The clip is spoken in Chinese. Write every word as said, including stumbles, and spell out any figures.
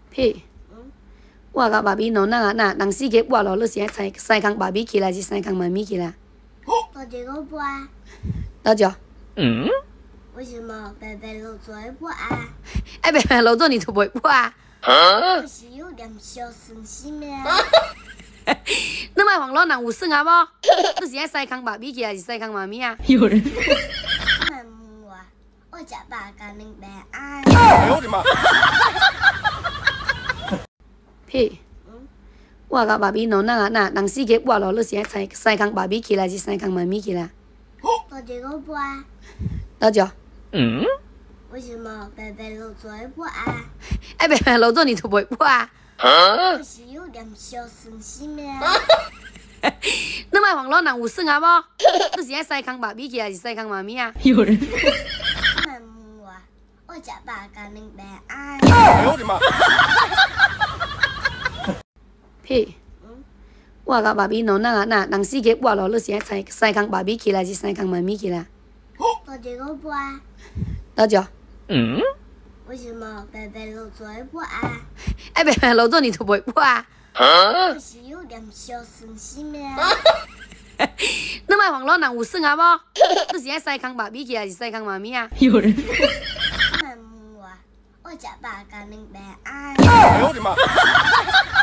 屁！我甲爸比弄那啊那，人世界活咯，你是爱西西康爸比起来是西康妈咪起来？ 多几个不啊？ 多久？ 嗯？ 为什么白白露做不啊？ 哎，白白露做你都不会播啊？ 我是有点小生气咩？ 你买黄老人有算啊无？你是爱西康爸比起来是西康妈咪啊？ 有人。 妈母啊，我吃八干零白爱。 哎呦我的妈！ 屁！我甲爸比弄那啊那，人世界活咯，你是爱西西康爸比起来是西康妈咪起来？ 多几个不啊？ 多久？ 嗯？ 为什么白白露做不啊？ 哎，白白露做你都不会播啊？ 我是有点小生气咩？ 你买黄老人有算啊无？你是爱西康爸比起来是西康妈咪啊？ 有人。 妈母啊，我吃八干零白爱。 哎呦我的妈！ 屁！我甲爸比弄那啊那，人世界活咯，你是爱西西康爸比起来是西康妈咪起来？ 多几个不啊？ 多久？ 嗯？ 为什么白白露做不啊？ 哎，白白露做你都不会播啊？ 我是有点小生气咩？ 你买黄老人有算啊无？你是爱西康爸比起来是西康妈咪啊？ 有人。 妈母啊，我吃八干零白爱。 哎呦我的妈！